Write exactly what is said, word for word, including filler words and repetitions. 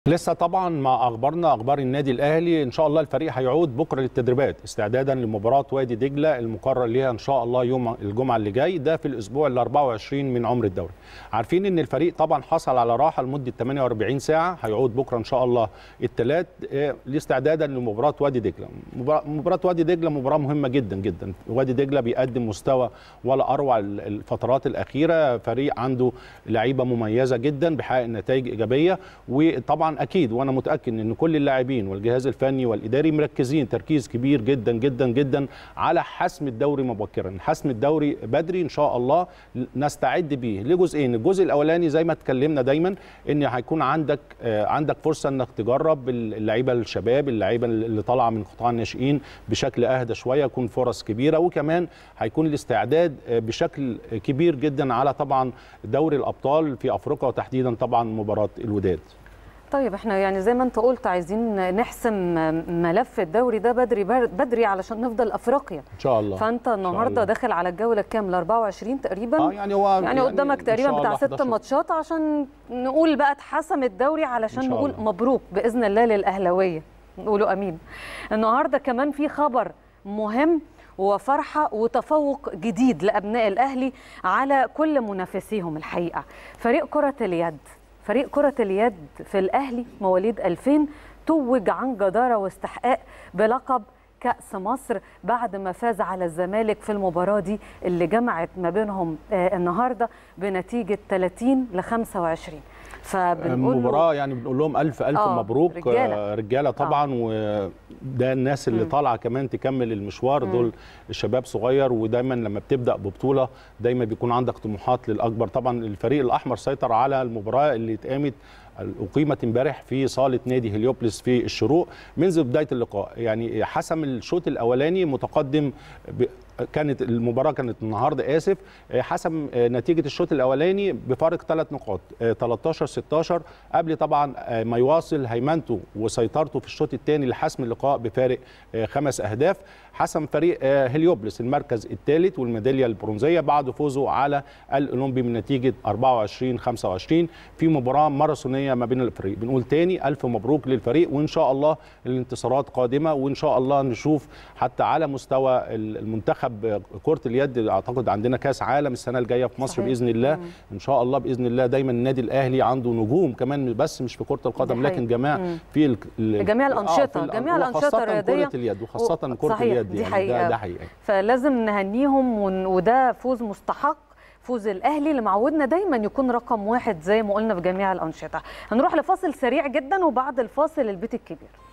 لسه طبعا مع اخبارنا اخبار النادي الاهلي. ان شاء الله الفريق هيعود بكره للتدريبات استعدادا لمباراه وادي دجله المقرر ليها ان شاء الله يوم الجمعه اللي جاي، ده في الاسبوع ال أربعة وعشرين من عمر الدوري. عارفين ان الفريق طبعا حصل على راحه لمده ثمانية وأربعين ساعه، هيعود بكره ان شاء الله الثلاث لاستعدادا لمباراه وادي دجله. مباراه وادي دجله مباراه مهمه جدا جدا. وادي دجله بيقدم مستوى ولا اروع الفترات الاخيره، فريق عنده لعيبه مميزه جدا بيحقق نتائج ايجابيه، وطبعا اكيد وانا متاكد ان كل اللاعبين والجهاز الفني والاداري مركزين تركيز كبير جدا جدا جدا على حسم الدوري مبكرا، حسم الدوري بدري ان شاء الله نستعد بيه لجزئين. الجزء الاولاني زي ما اتكلمنا دايما ان هيكون عندك عندك فرصه انك تجرب اللعيبه الشباب، اللعيبه اللي طالعه من قطاع الناشئين بشكل اهدى شويه، يكون فرص كبيره، وكمان هيكون الاستعداد بشكل كبير جدا على طبعا دوري الابطال في افريقيا، وتحديدا طبعا مباراه الوداد. طيب احنا يعني زي ما انت قلت عايزين نحسم ملف الدوري ده بدري بدري علشان نفضل افريقيا ان شاء الله. فانت النهارده داخل على الجوله الكام ال أربعة وعشرين تقريبا. اه يعني هو يعني, يعني قدامك تقريبا بتاع ست ماتشات عشان نقول بقى اتحسم الدوري، علشان نقول الله. مبروك باذن الله للاهلاويه، نقولوا امين. النهارده كمان في خبر مهم وفرحه وتفوق جديد لابناء الاهلي على كل منافسيهم. الحقيقه فريق كره اليد فريق كرة اليد في الأهلي مواليد ألفين توج عن جدارة واستحقاق بلقب كأس مصر بعد ما فاز على الزمالك في المباراة دي اللي جمعت ما بينهم النهاردة بنتيجة ثلاثين لخمسة وعشرين. فبنقول مباراة يعني بنقول لهم ألف ألف آه مبروك رجالة, رجالة طبعا. آه. وده الناس اللي طالعة كمان تكمل المشوار، م. دول الشباب صغير، ودايما لما بتبدأ ببطولة دايما بيكون عندك طموحات للأكبر. طبعا الفريق الأحمر سيطر على المباراة اللي اتقامت أقيمت امبارح في صالة نادي هليوبلس في الشروق منذ بداية اللقاء. يعني حسم الشوط الأولاني متقدم ب... كانت المباراة كانت النهارده آسف حسم نتيجة الشوط الأولاني بفارق ثلاث نقاط ثلاثة عشر ستة عشر، قبل طبعا ما يواصل هيمنته وسيطرته في الشوط الثاني لحسم اللقاء بفارق خمس أهداف. حسم فريق هليوبلس المركز الثالث والميدالية البرونزية بعد فوزه على الأولمبي من نتيجة أربعة وعشرين خمسة وعشرين في مباراة ماراثونية ما بين الفريق. بنقول تاني ألف مبروك للفريق، وإن شاء الله الانتصارات قادمة، وإن شاء الله نشوف حتى على مستوى المنتخب كرة اليد. اعتقد عندنا كاس عالم السنه الجايه في مصر. صحيح. باذن الله. مم. ان شاء الله باذن الله. دايما النادي الاهلي عنده نجوم كمان، بس مش في كره القدم لكن جميع مم. في ال... جميع الانشطه، آه جميع الانشطه الرياضيه، كره اليد وخاصه و... كره صحيح. اليد. دي يعني حقيقة. ده, ده حقيقه، فلازم نهنيهم، وده فوز مستحق، فوز الاهلي اللي معودنا دايما يكون رقم واحد زي ما قلنا في جميع الانشطه. هنروح لفاصل سريع جدا، وبعد الفاصل البيت الكبير.